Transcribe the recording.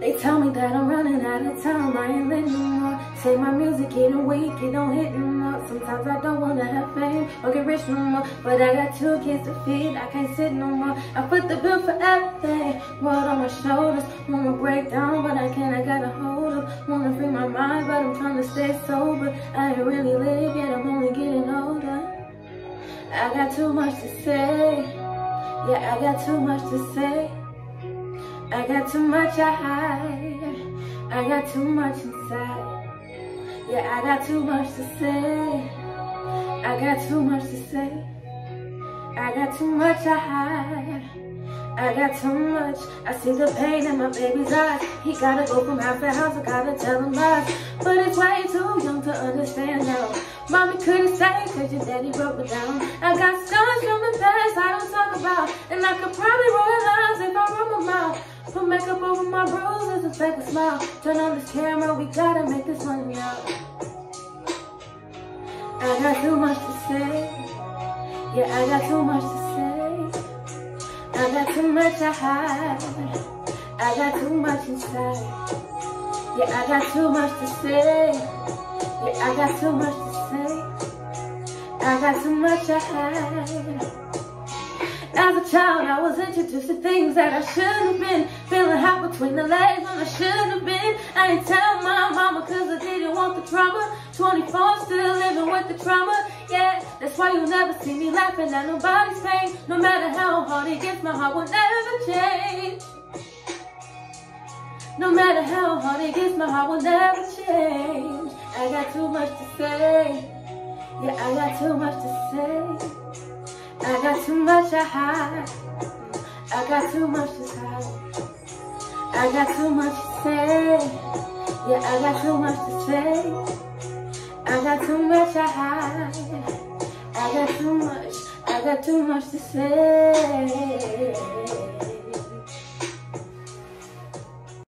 They tell me that I'm running out of time, I ain't living no more. Say my music getting weak, it don't hit no more. Sometimes I don't wanna have fame or get rich no more, but I got 2 kids to feed, I can't sit no more. I put the bill for everything, world on my shoulders. Wanna break down, but I can't, I gotta hold up. Wanna free my mind, but I'm trying to stay sober. I ain't really live yet, I'm only getting older. I got too much to say, yeah, I got too much to say. I got too much I hide, I got too much inside. Yeah, I got too much to say, I got too much to say. I got too much I hide, I got too much. I see the pain in my baby's eyes. He gotta go from house to house, I gotta tell him lies. But it's way too young to understand now. Mommy couldn't say, cause your daddy broke me down. I got scars from the past I don't talk about, and I could probably roll lines if I run my mouth. Put makeup over my bruises and fake a smile. Turn on this camera, we gotta make this money now. I got too much to say, yeah, I got too much to say. I got too much to hide, I got too much inside. Yeah, I got too much to say, yeah, I got too much to say. I got too much to hide. As a child, I was introduced to things that I shouldn't have been. Feeling hot between the legs when I shouldn't have been. I ain't tell my mama cause I didn't want the trauma. 24, still living with the trauma. Yeah, that's why you'll never see me laughing at nobody's pain. No matter how hard it gets, my heart will never change. No matter how hard it gets, my heart will never change. I got too much to say. Yeah, I got too much to say. I got too much to hide, I got too much to hide. I got too much to say, yeah, I got too much to say. I got too much to hide, I got too much to say.